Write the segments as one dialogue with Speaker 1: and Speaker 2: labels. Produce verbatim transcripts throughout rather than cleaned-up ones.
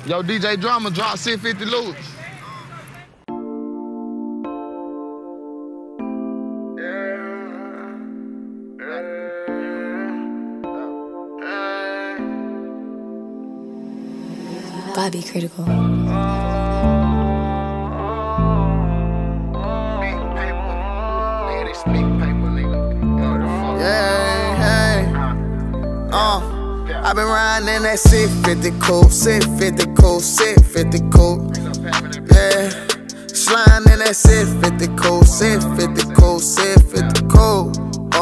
Speaker 1: Yo, D J Drama, drop six fifty Lewis.
Speaker 2: Bobby Critical.
Speaker 3: Yeah, hey, uh, I been riding in that six fifty coupe, six fifty coupe, six fifty coupe. Yeah, sliding in that six fifty coupe, six fifty coupe, six fifty coupe.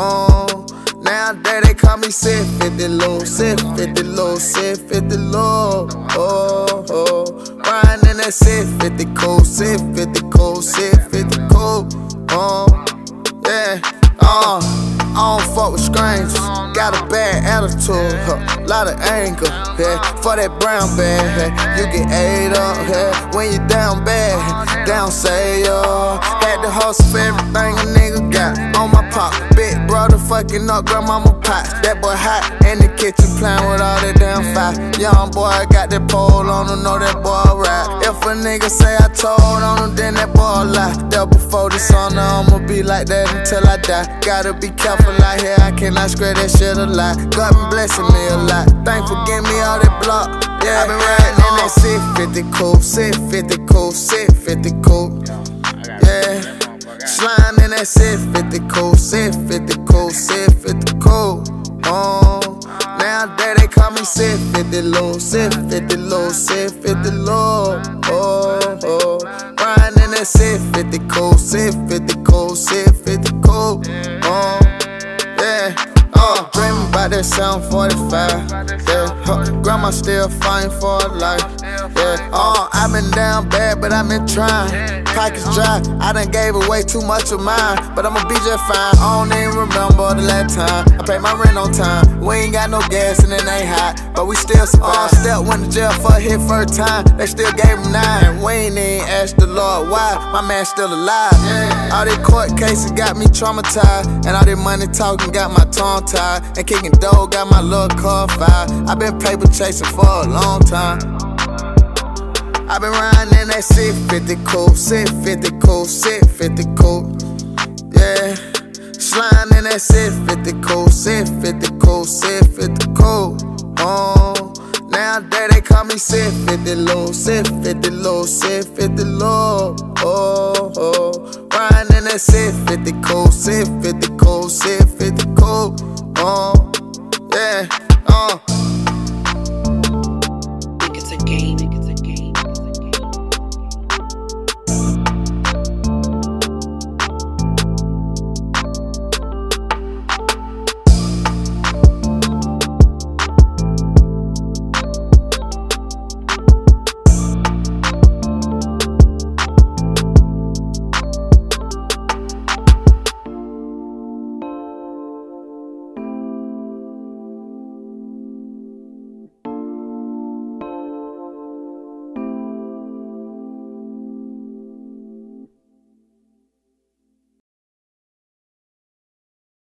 Speaker 3: Oh, nowadays they call me six fifty low, six fifty low, six fifty low. Oh, oh, riding in that six fifty coupe, six fifty coupe, six fifty coupe. Oh, yeah, uh. I don't fuck with strangers, got a bad attitude, huh, lot of anger, yeah. For that brown bag, yeah, you get ate up, yeah. When you down bad, down say, yo. Had to hustle for everything a nigga got on my pop. Big brother fucking up grandmama pot. That boy hot in the kitchen playing with all that damn fire. Young boy got that pole on him, know that boy ride. If a nigga say I told on him, then that boy lie. That before this on I'ma be like that until I die. Gotta be careful out here, I cannot spread that shit a lot. God been blessing me a lot. Thanks for giving me all that block. Yeah, I been riding in that six fifty coupe, six fifty coupe, six fifty coupe. Yeah, sliding in that six fifty coupe, six fifty coupe, six fifty coupe. Oh, nowadays they call me six fifty low, six fifty low, six fifty low. Oh, oh, riding in that six fifty coupe, six fifty coupe, six fifty coupe. Oh, yeah, uh, dreaming about that seven forty-five. Yeah, huh, grandma still fighting for her life. Yeah, uh, I been down bad, but I been trying. Pockets dry, I done gave away too much of mine, but I'ma be just fine. I don't even remember the last time I paid my rent on time. We ain't got no gas and it ain't hot, but we still survive. Step went to jail for a hit first time, they still gave him nine. We ain't even asked the Lord why, my man still alive. All these court cases got me traumatized, and all this money talking got my tongue tied. And kicking dough got my little car fired. I been paper chasing for a long time. I been riding in that six fifty coupe, six fifty coupe, six fifty coupe. Yeah, sliding in that six fifty coupe, six fifty coupe, six fifty coupe. Oh, nowadays they call me six fifty low, six fifty low, six fifty low. Oh, oh, riding in that six fifty coupe, six fifty coupe, six fifty coupe. Oh, yeah, uh.